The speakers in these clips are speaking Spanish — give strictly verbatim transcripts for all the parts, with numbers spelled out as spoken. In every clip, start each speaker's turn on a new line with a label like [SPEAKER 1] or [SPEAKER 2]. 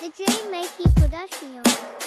[SPEAKER 1] D J Makey Production.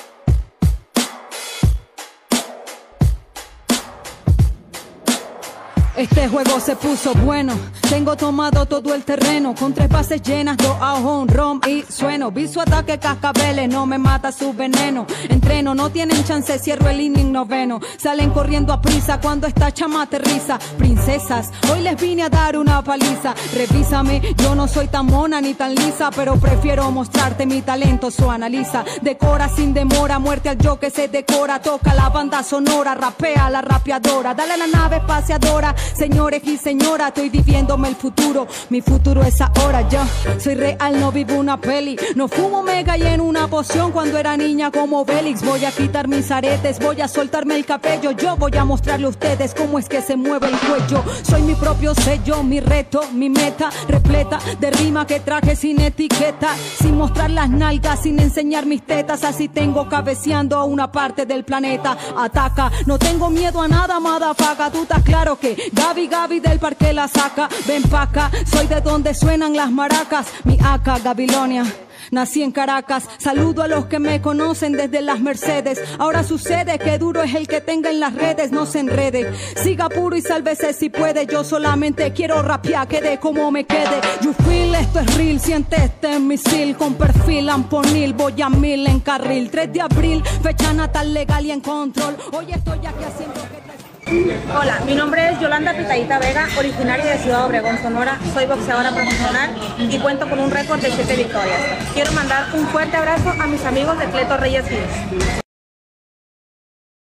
[SPEAKER 2] Este juego se puso bueno, tengo tomado todo el terreno, con tres bases llenas, dos a un rom y sueno. Vi su ataque cascabeles, no me mata su veneno. Entreno, no tienen chance, cierro el inning noveno. Salen corriendo a prisa cuando esta chama aterriza. Princesas, hoy les vine a dar una paliza. Revísame, yo no soy tan mona ni tan lisa, pero prefiero mostrarte mi talento, so analiza. Decora sin demora, muerte al yo que se decora. Toca la banda sonora, rapea la rapeadora. Dale a la nave espaciadora. Señores y señoras, estoy viviéndome el futuro. Mi futuro es ahora, yo soy real, no vivo una peli. No fumo mega y en una poción cuando era niña como Bélix. Voy a quitar mis aretes, voy a soltarme el cabello. Yo voy a mostrarle a ustedes cómo es que se mueve el cuello. Soy mi propio sello, mi reto, mi meta repleta de rima que traje sin etiqueta, sin mostrar las nalgas, sin enseñar mis tetas. Así tengo cabeceando a una parte del planeta. Ataca, no tengo miedo a nada, madafaga. Tú estás claro que Gaby, Gaby del parque la saca. Ven pa' acá, soy de donde suenan las maracas. Mi acá, Gabilonia. Nací en Caracas, saludo a los que me conocen desde las Mercedes. Ahora sucede que duro es el que tenga en las redes, no se enrede. Siga puro y sálvese si puede, yo solamente quiero rapear, quede como me quede. You feel, esto es real, siente este misil con perfil amponil, voy a mil en carril. tres de abril, fecha natal legal y en control. Hoy estoy aquí haciendo que...
[SPEAKER 3] Hola, mi nombre es Yolanda Pitadita Vega, originaria de Ciudad Obregón, Sonora. Soy boxeadora profesional y cuento con un récord de siete victorias. Quiero mandar un fuerte abrazo a mis amigos de Cleto Reyes Hills.